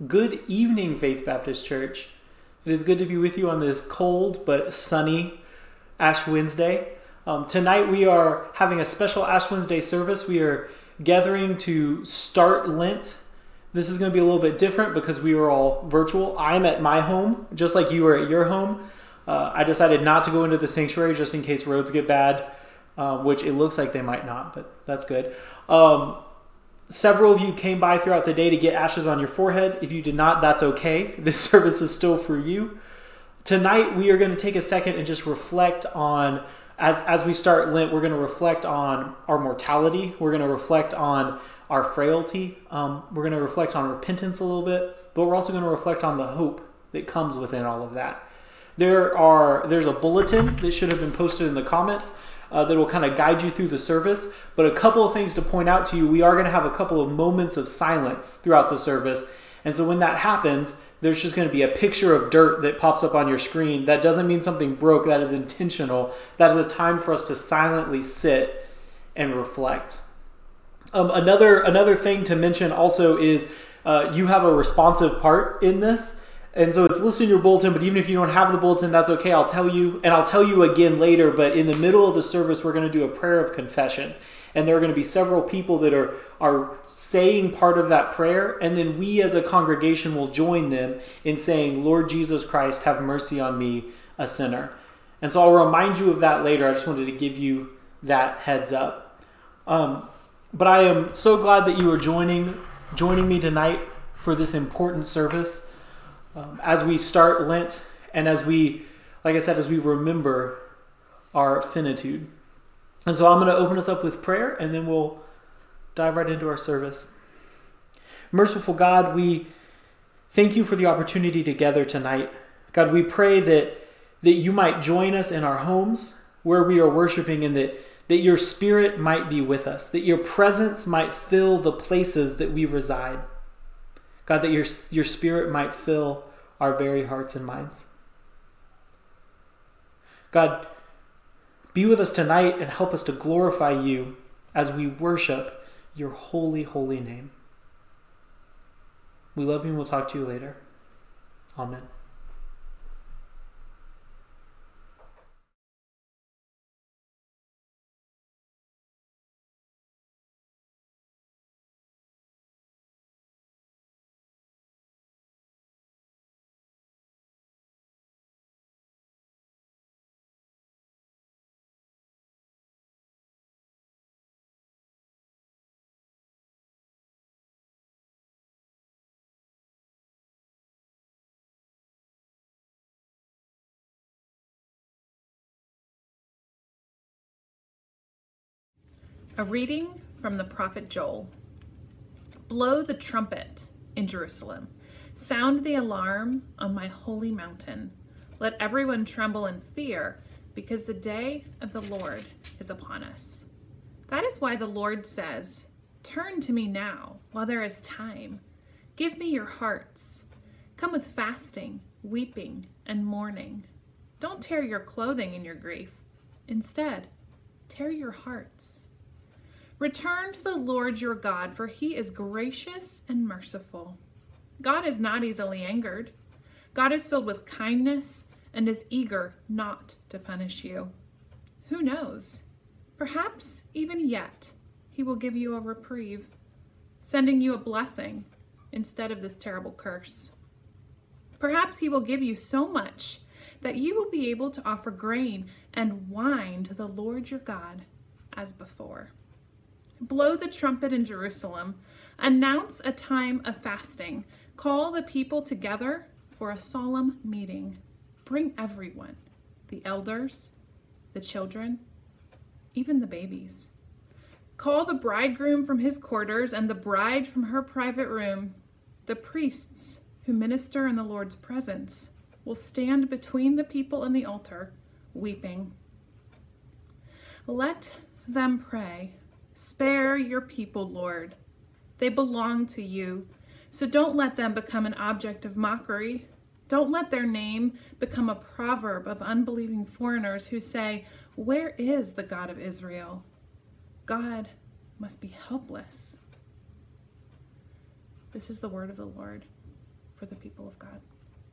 Good evening, Faith Baptist Church. It is good to be with you on this cold but sunny Ash Wednesday. Tonight we are having a special Ash Wednesday service. We are gathering to start Lent. This is going to be a little bit different because we are all virtual. I'm at my home, just like you are at your home. I decided not to go into the sanctuary just in case roads get bad, which it looks like they might not, but that's good. Several of you came by throughout the day to get ashes on your forehead. If you did not, that's okay. This service is still for you. Tonight, we are going to take a second and just reflect on, as we start Lent, we're going to reflect on our mortality. We're going to reflect on our frailty. We're going to reflect on repentance a little bit, but we're also going to reflect on the hope that comes within all of that. There's a bulletin that should have been posted in the comments that will kind of guide you through the service. But a couple of things to point out to you. We are going to have a couple of moments of silence throughout the service. And so when that happens, there's just going to be a picture of dirt that pops up on your screen. That doesn't mean something broke. That is intentional. That is a time for us to silently sit and reflect. Another thing to mention also is you have a responsive part in this. And so it's listed in your bulletin, but even if you don't have the bulletin, that's okay. I'll tell you, and I'll tell you again later, but in the middle of the service, we're going to do a prayer of confession. And there are going to be several people that are saying part of that prayer, and then we as a congregation will join them in saying, Lord Jesus Christ, have mercy on me, a sinner. And so I'll remind you of that later. I just wanted to give you that heads up. But I am so glad that you are joining me tonight for this important service. As we start Lent and as we remember our finitude. And so I'm going to open us up with prayer and then we'll dive right into our service. Merciful God, we thank you for the opportunity to gather tonight. God, we pray that you might join us in our homes where we are worshiping and that your Spirit might be with us, that your presence might fill the places that we reside. God, that your Spirit might fill our very hearts and minds. God, be with us tonight and help us to glorify you as we worship your holy, holy name. We love you and we'll talk to you later. Amen. A reading from the prophet Joel. Blow the trumpet in Jerusalem. Sound the alarm on my holy mountain. Let everyone tremble in fear, because the day of the Lord is upon us. That is why the Lord says, turn to me now, while there is time. Give me your hearts. Come with fasting, weeping, and mourning. Don't tear your clothing in your grief. Instead, tear your hearts. Return to the Lord your God, for he is gracious and merciful. God is not easily angered. God is filled with kindness and is eager not to punish you. Who knows? Perhaps even yet he will give you a reprieve, sending you a blessing instead of this terrible curse. Perhaps he will give you so much that you will be able to offer grain and wine to the Lord your God as before. Blow the trumpet in Jerusalem. Announce a time of fasting. Call the people together for a solemn meeting. Bring everyone, the elders, the children, even the babies. Call the bridegroom from his quarters and the bride from her private room. The priests who minister in the Lord's presence will stand between the people and the altar, weeping. Let them pray. Spare your people, Lord. They belong to you, so don't let them become an object of mockery. Don't let their name become a proverb of unbelieving foreigners who say, where is the God of Israel? God must be helpless. This is the word of the Lord. for the people of God.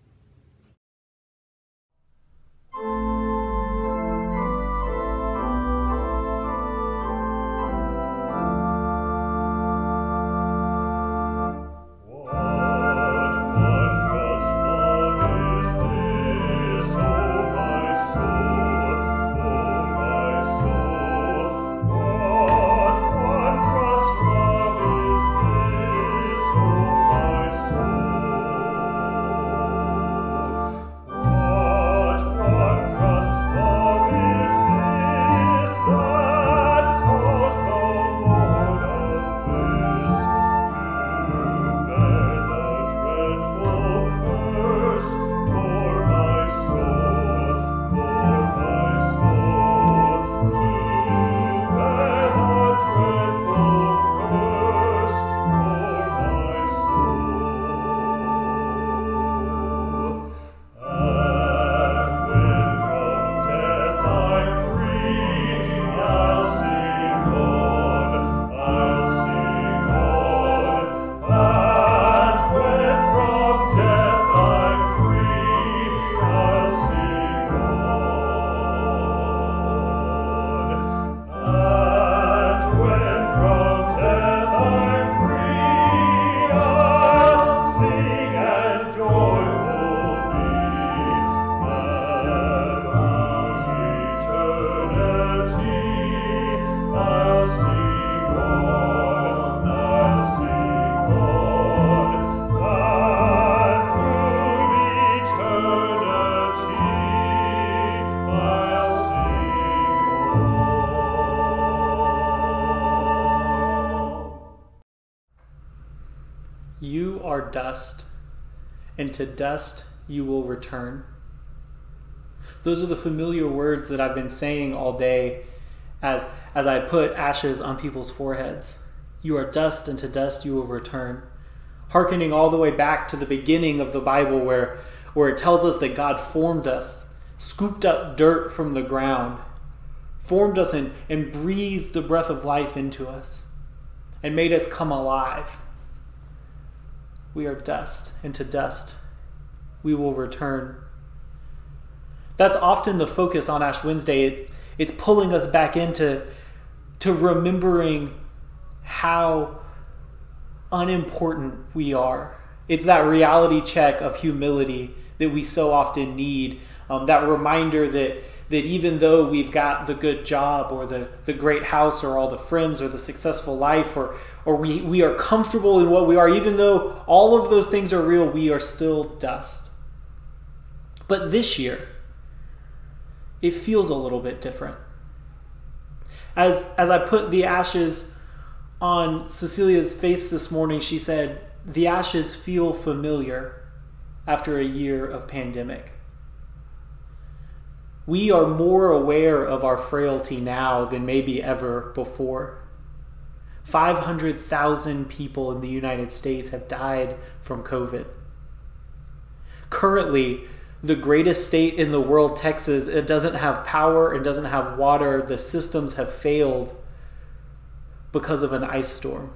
You are dust, and to dust you will return. Those are the familiar words that I've been saying all day as I put ashes on people's foreheads. You are dust, and to dust you will return. Hearkening all the way back to the beginning of the Bible where it tells us that God formed us, scooped up dirt from the ground, formed us and breathed the breath of life into us, and made us come alive. We are dust, and to dust we will return. That's often the focus on Ash Wednesday. It's pulling us back into remembering how unimportant we are. It's that reality check of humility that we so often need. That reminder that even though we've got the good job or the great house or all the friends or the successful life or we are comfortable in what we are, even though all of those things are real, we are still dust. But this year, it feels a little bit different. As I put the ashes on Cecilia's face this morning, she said, the ashes feel familiar after a year of pandemic. We are more aware of our frailty now than maybe ever before. 500,000 people in the United States have died from COVID. Currently, the greatest state in the world, Texas, it doesn't have power, it doesn't have water. The systems have failed because of an ice storm.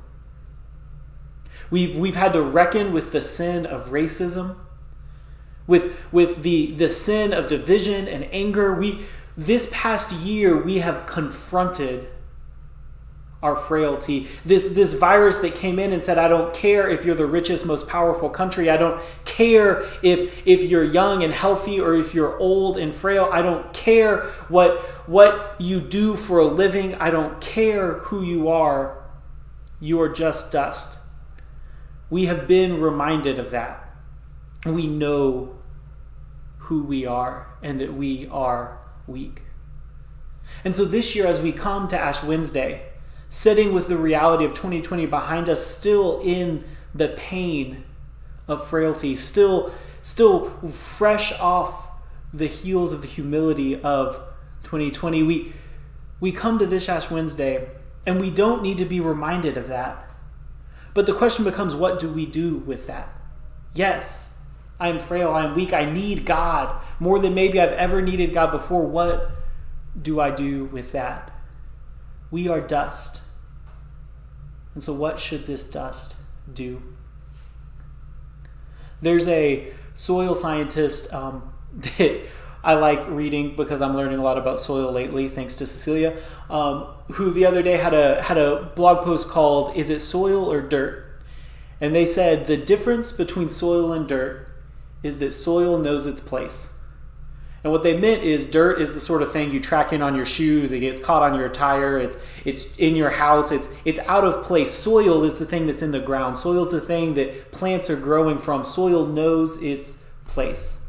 We've had to reckon with the sin of racism, with the sin of division and anger. This past year, we have confronted our frailty. This virus that came in and said, I don't care if you're the richest, most powerful country. I don't care if you're young and healthy or if you're old and frail. I don't care what you do for a living. I don't care who you are. You are just dust. We have been reminded of that. We know who we are and that we are weak. And so this year, as we come to Ash Wednesday, sitting with the reality of 2020 behind us, still in the pain of frailty, still fresh off the heels of the humility of 2020, we come to this Ash Wednesday, and we don't need to be reminded of that. But the question becomes, what do we do with that? Yes, I am frail, I am weak, I need God more than maybe I've ever needed God before. What do I do with that? We are dust. And so what should this dust do? There's a soil scientist that I like reading because I'm learning a lot about soil lately, thanks to Cecilia, who the other day had a blog post called "Is it soil or dirt?" And they said the difference between soil and dirt is that soil knows its place. And what they meant is dirt is the sort of thing you track in on your shoes, it gets caught on your tire, it's in your house, it's out of place. Soil is the thing that's in the ground. Soil is the thing that plants are growing from. Soil knows its place.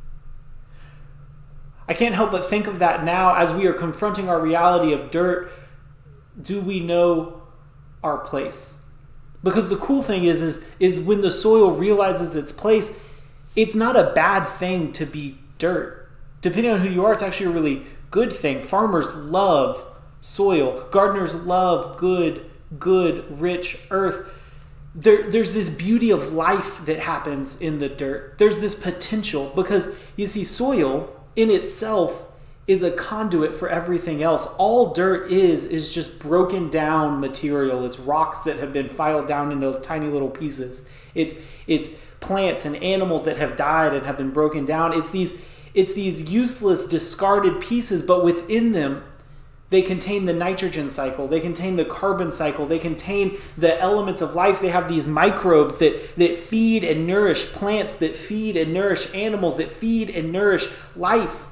I can't help but think of that now as we are confronting our reality of dirt. Do we know our place? Because the cool thing is when the soil realizes its place, it's not a bad thing to be dirt. Depending on who you are, it's actually a really good thing. Farmers love soil. Gardeners love good, rich earth. There's this beauty of life that happens in the dirt. There's this potential because, you see, soil in itself is a conduit for everything else. All dirt is just broken down material. It's rocks that have been filed down into tiny little pieces. It's plants and animals that have died and have been broken down. It's these useless, discarded pieces, but within them, they contain the nitrogen cycle. They contain the carbon cycle. They contain the elements of life. They have these microbes that feed and nourish plants, that feed and nourish animals, that feed and nourish life.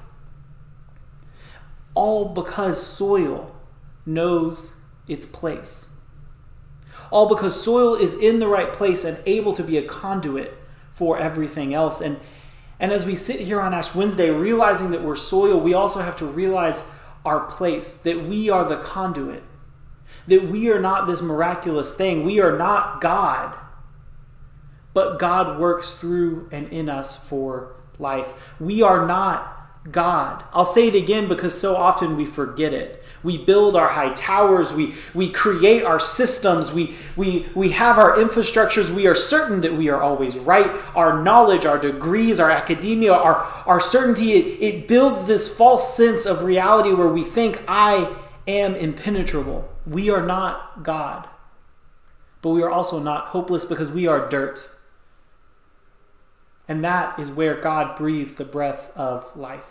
All because soil knows its place. All because soil is in the right place and able to be a conduit for everything else. And as we sit here on Ash Wednesday, realizing that we're soil, we also have to realize our place, that we are the conduit, that we are not this miraculous thing. We are not God, but God works through and in us for life. We are not God. I'll say it again because so often we forget it. We build our high towers. We create our systems. We have our infrastructures. We are certain that we are always right. Our knowledge, our degrees, our academia, our certainty, it builds this false sense of reality where we think I am impenetrable. We are not God. But we are also not hopeless because we are dirt. And that is where God breathes the breath of life.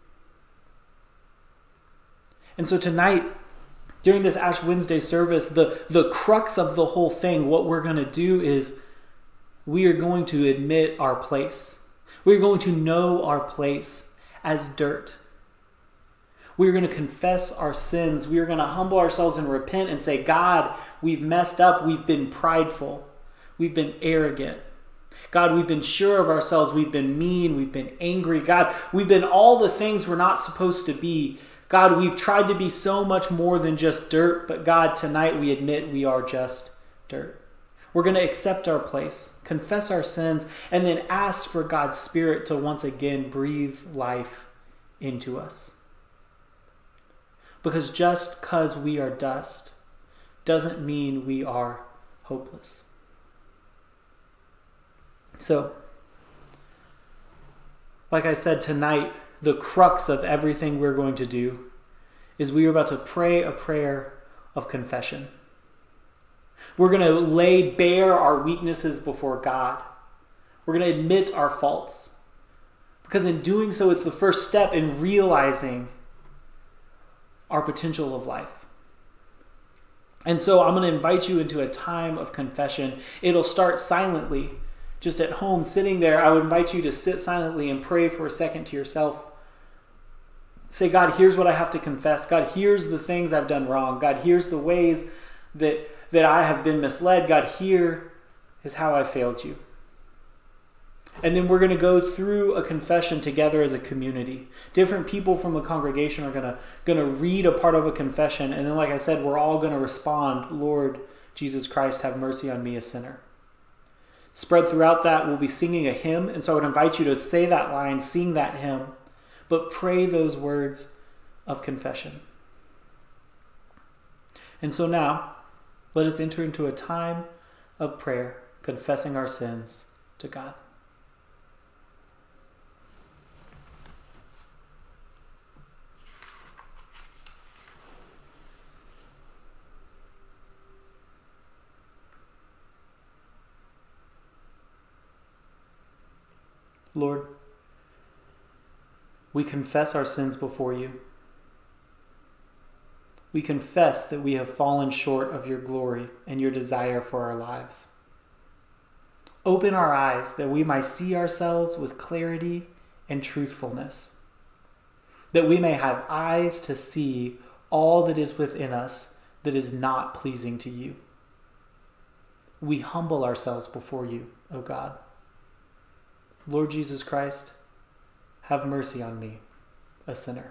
And so tonight, during this Ash Wednesday service, the crux of the whole thing, what we're going to do is we are going to admit our place. We're going to know our place as dirt. We're going to confess our sins. We are going to humble ourselves and repent and say, God, we've messed up. We've been prideful. We've been arrogant. God, we've been sure of ourselves. We've been mean. We've been angry. God, we've been all the things we're not supposed to be. God, we've tried to be so much more than just dirt, but God, tonight we admit we are just dirt. We're going to accept our place, confess our sins, and then ask for God's Spirit to once again breathe life into us. Because just because we are dust doesn't mean we are hopeless. So, like I said tonight, the crux of everything we're going to do is we are about to pray a prayer of confession. We're going to lay bare our weaknesses before God. We're going to admit our faults. Because in doing so, it's the first step in realizing our potential of life. And so I'm going to invite you into a time of confession. It'll start silently, just at home, sitting there. I would invite you to sit silently and pray for a second to yourself. Say, God, here's what I have to confess. God, here's the things I've done wrong. God, here's the ways that I have been misled. God, here is how I failed you. And then we're going to go through a confession together as a community. Different people from the congregation are going to read a part of a confession. And then, like I said, we're all going to respond, Lord Jesus Christ, have mercy on me, a sinner. Spread throughout that, we'll be singing a hymn. And so I would invite you to say that line, sing that hymn, but pray those words of confession. And so now, let us enter into a time of prayer, confessing our sins to God. Lord, we confess our sins before you. We confess that we have fallen short of your glory and your desire for our lives. Open our eyes that we might see ourselves with clarity and truthfulness, that we may have eyes to see all that is within us that is not pleasing to you. We humble ourselves before you, O God. Lord Jesus Christ, have mercy on me, a sinner.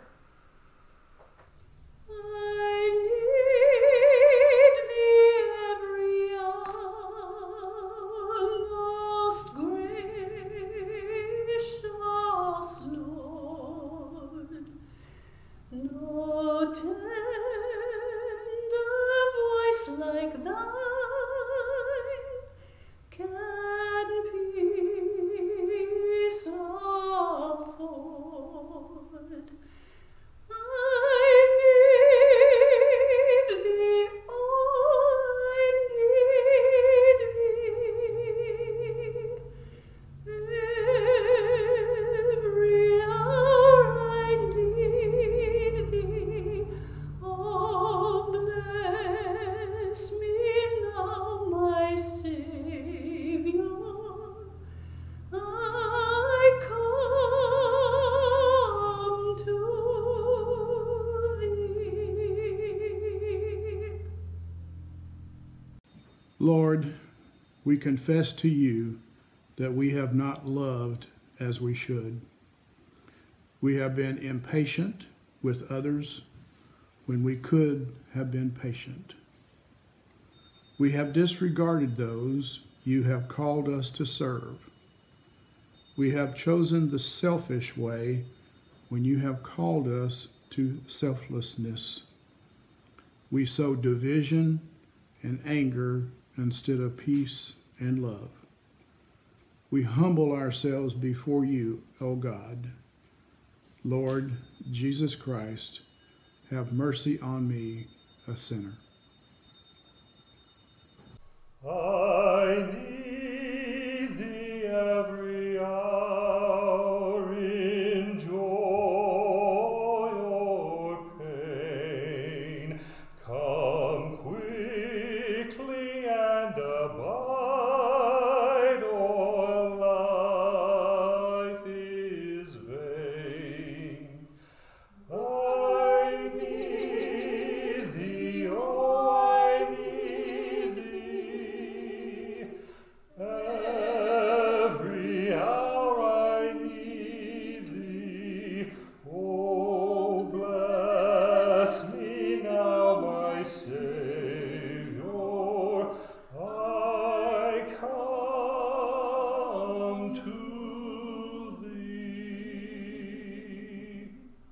No tender voice like thine can peace afford. I need thee, oh, I need thee. Every hour I need thee. Oh, bless me now, my Savior. I come to thee. Lord, we confess to you that we have not loved as we should. We have been impatient with others when we could have been patient. We have disregarded those you have called us to serve. We have chosen the selfish way when you have called us to selflessness. We sow division and anger instead of peace and love. We humble ourselves before you, O God. Lord Jesus Christ, have mercy on me, a sinner. I need thee every hour in joy or pain. Come quickly and abide, or life is vain. I need thee, oh, I need thee. Every hour I need thee. Oh, bless me now, my Savior. I come to thee.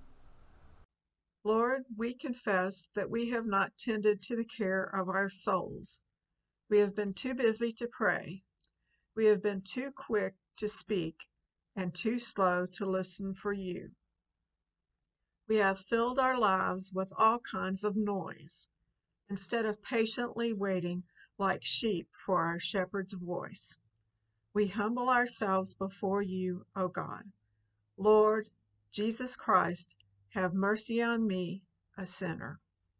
Lord, we confess that we have not tended to the care of our souls. We have been too busy to pray. We have been too quick to speak and too slow to listen for you. We have filled our lives with all kinds of noise instead of patiently waiting like sheep for our shepherd's voice. We humble ourselves before you, O God. Lord Jesus Christ, have mercy on me, a sinner.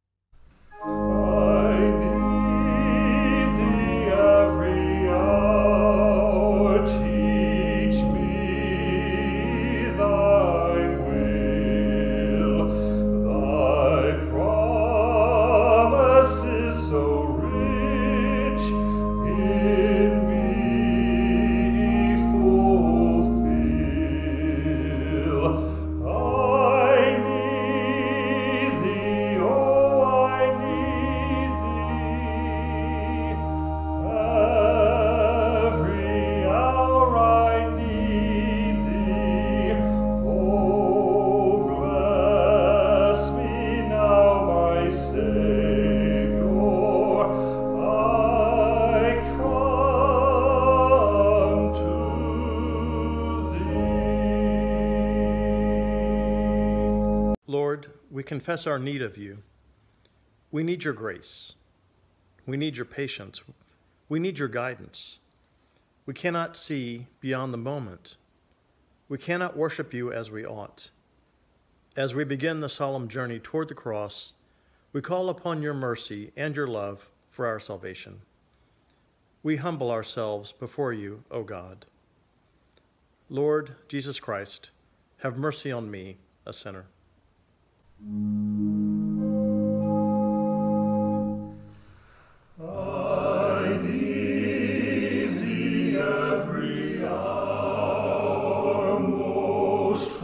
I need thee every hour. Teach me thy will. Thy promise is so rich in me fulfill. I need thee, oh, I need thee. Every hour I need thee. Oh, bless me now, my Savior. I come to thee. Lord, we confess our need of you. We need your grace. We need your patience. We need your guidance. We cannot see beyond the moment. We cannot worship you as we ought. As we begin the solemn journey toward the cross, we call upon your mercy and your love for our salvation. We humble ourselves before you, O God. Lord Jesus Christ, have mercy on me, a sinner. I need thee every hour, most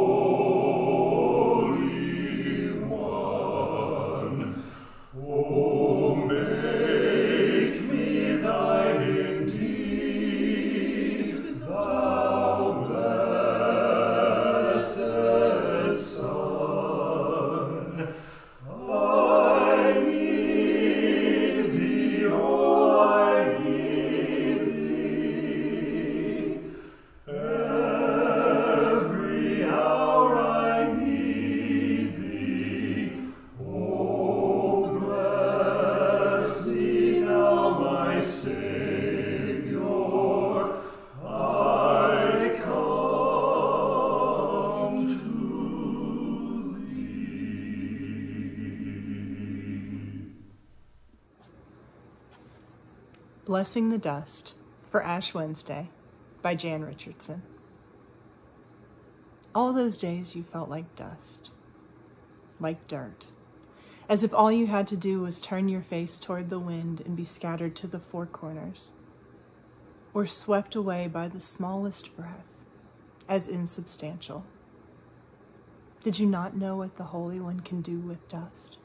holy one. Oh, make me thine indeed, thou blessed Son. I need thee, oh, I need thee. Every hour I need thee. Oh, bless me now, my Savior. I come to Blessing the Dust for Ash Wednesday by Jan Richardson. All those days you felt like dust, like dirt, as if all you had to do was turn your face toward the wind and be scattered to the four corners, or swept away by the smallest breath, as insubstantial. Did you not know what the Holy One can do with dust?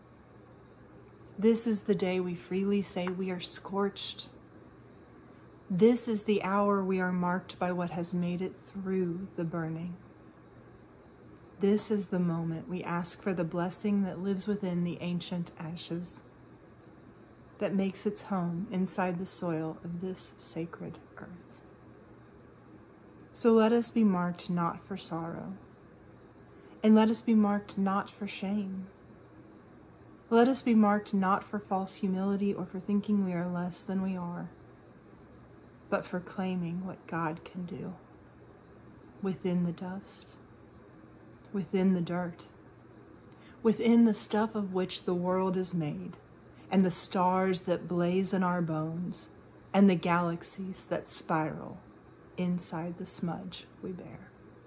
This is the day we freely say we are scorched. This is the hour we are marked by what has made it through the burning. This is the moment we ask for the blessing that lives within the ancient ashes, that makes its home inside the soil of this sacred earth. So let us be marked not for sorrow, and let us be marked not for shame. Let us be marked not for false humility or for thinking we are less than we are, but for claiming what God can do within the dust, within the dirt, within the stuff of which the world is made, and the stars that blaze in our bones, and the galaxies that spiral inside the smudge we bear.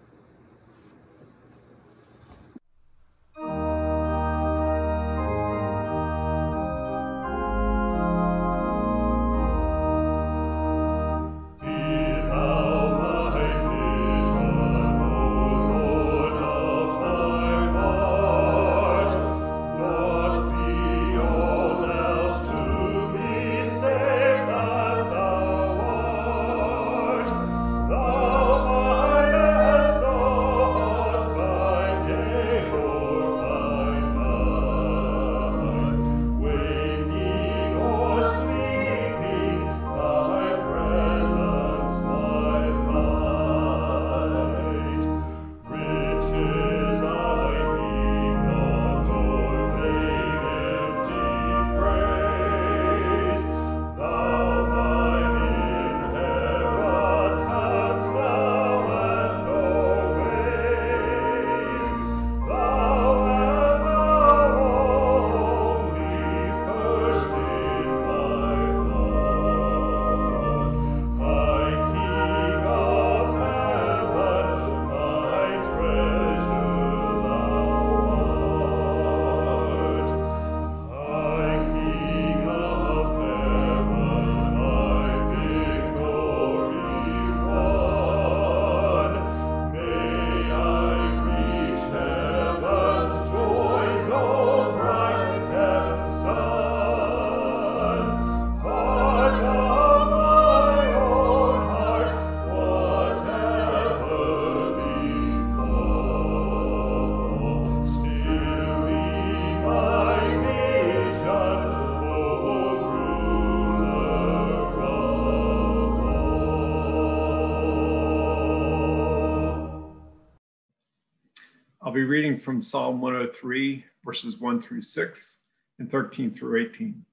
I'll be reading from Psalm 103, verses 1 through 6 and 13 through 18.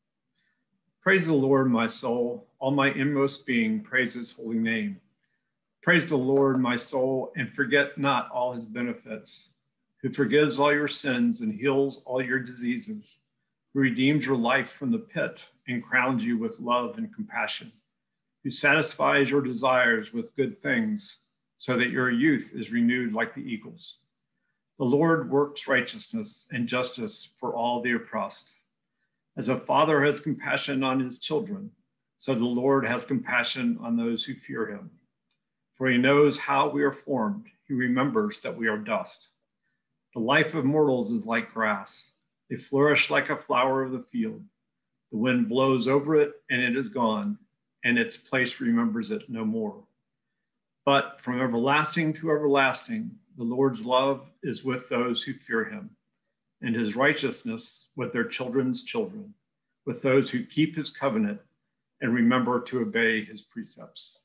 Praise the Lord, my soul. All my inmost being, praise his holy name. Praise the Lord, my soul, and forget not all his benefits, who forgives all your sins and heals all your diseases, who redeems your life from the pit and crowns you with love and compassion, who satisfies your desires with good things, so that your youth is renewed like the eagles. The Lord works righteousness and justice for all the oppressed. As a father has compassion on his children, so the Lord has compassion on those who fear him. For he knows how we are formed. He remembers that we are dust. The life of mortals is like grass. They flourish like a flower of the field. The wind blows over it, and it is gone, and its place remembers it no more. But from everlasting to everlasting, the Lord's love is with those who fear him, and his righteousness with their children's children, with those who keep his covenant and remember to obey his precepts.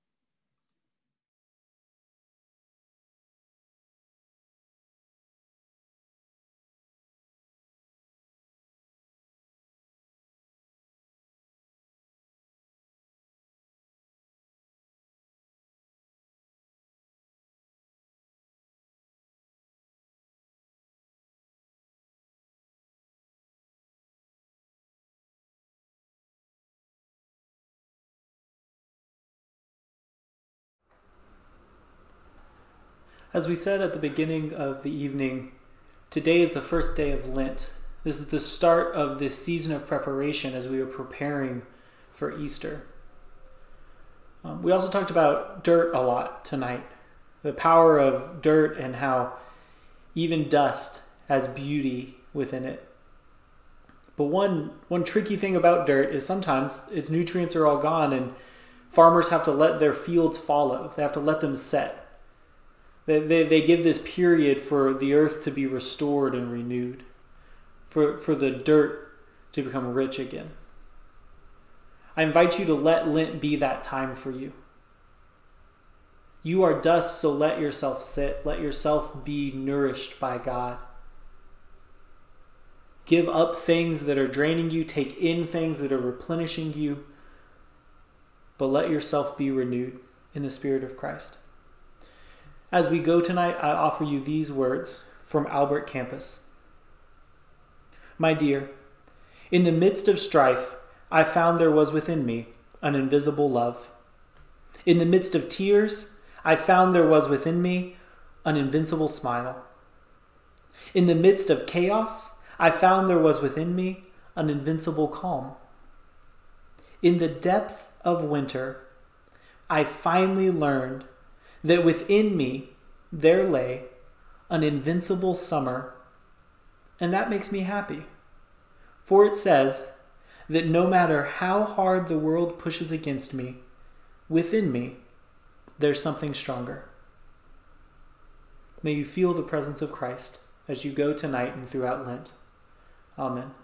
As we said at the beginning of the evening, today is the first day of Lent. This is the start of this season of preparation as we are preparing for Easter. We also talked about dirt a lot tonight, the power of dirt and how even dust has beauty within it. But one tricky thing about dirt is sometimes its nutrients are all gone and farmers have to let their fields fallow. They have to let them set. They give this period for the earth to be restored and renewed, for the dirt to become rich again. I invite you to let Lent be that time for you. You are dust, so let yourself sit. Let yourself be nourished by God. Give up things that are draining you. Take in things that are replenishing you. But let yourself be renewed in the Spirit of Christ. As we go tonight, I offer you these words from Albert Campus. My dear, in the midst of strife, I found there was within me an invisible love. In the midst of tears, I found there was within me an invincible smile. In the midst of chaos, I found there was within me an invincible calm. In the depth of winter, I finally learned that within me there lay an invincible summer, and that makes me happy. For it says that no matter how hard the world pushes against me, within me there's something stronger. May you feel the presence of Christ as you go tonight and throughout Lent. Amen.